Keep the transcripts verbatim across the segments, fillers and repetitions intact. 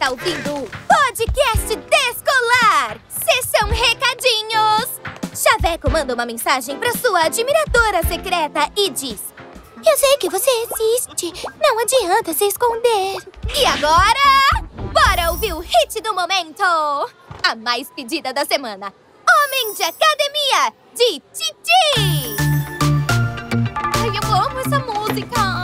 está ouvindo o Podcast Descolar! Sessão Recadinhos! Chaveco manda uma mensagem para sua admiradora secreta e diz: eu sei que você existe, não adianta se esconder. E agora, bora ouvir o hit do momento! A mais pedida da semana, Homem de Academia, de Titi! Ai, eu amo essa música!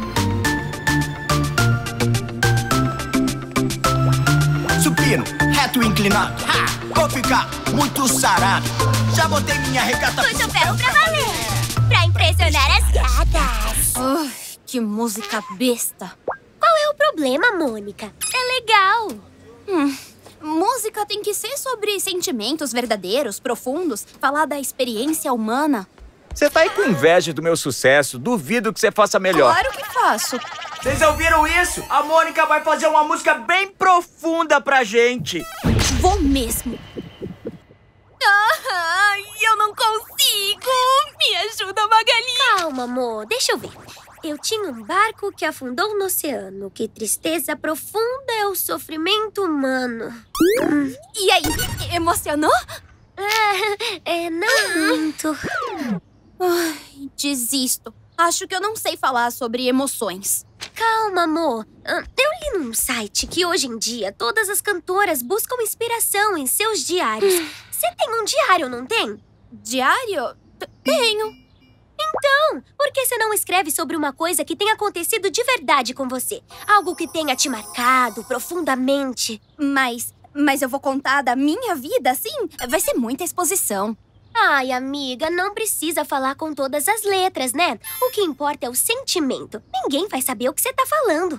Supino, reto inclinado, ha! Vou ficar muito sarado. Já botei minha regata... Puxa o ferro pra valer, pra impressionar as gatas. Ai, que música besta! Qual é o problema, Mônica? É legal. Hum, música tem que ser sobre sentimentos verdadeiros, profundos, falar da experiência humana. Você tá aí com inveja do meu sucesso. Duvido que você faça melhor. Claro que faço. Vocês ouviram isso? A Mônica vai fazer uma música bem profunda pra gente. Vou mesmo. Ai, eu não consigo. Me ajuda, Magali. Calma, amor. Deixa eu ver. Eu tinha um barco que afundou no oceano. Que tristeza profunda é o sofrimento humano. Hum. E aí, emocionou? É, é não muito. Ai, desisto. Acho que eu não sei falar sobre emoções. Calma, amor. Eu li num site que hoje em dia todas as cantoras buscam inspiração em seus diários. Você tem um diário, não tem? Diário? T- tenho. Então, por que você não escreve sobre uma coisa que tenha acontecido de verdade com você? Algo que tenha te marcado profundamente. Mas, mas eu vou contar da minha vida, assim? Vai ser muita exposição. Ai, amiga, não precisa falar com todas as letras, né? O que importa é o sentimento. Ninguém vai saber o que você tá falando.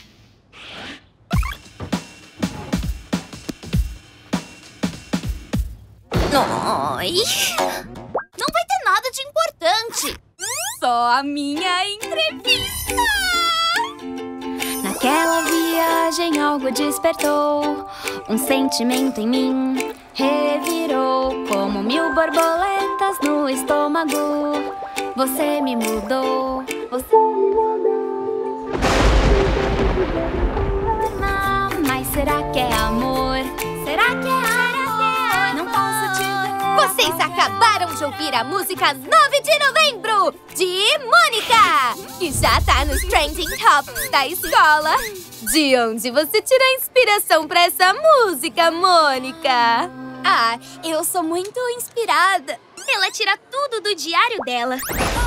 Oi. Não vai ter nada de importante. Só a minha entrevista. Naquela viagem algo despertou. Um sentimento em mim revirou como mil borboletas no estômago. Você me mudou. Você me mudou. Mas será que é amor? Será que é amor? Não posso te ver. Vocês acabaram de ouvir a música nove de novembro, de Mônica, que já tá nos Trending Tops da escola. De onde você tira a inspiração pra essa música, Mônica? Ah, eu sou muito inspirada. Ela tira tudo do diário dela.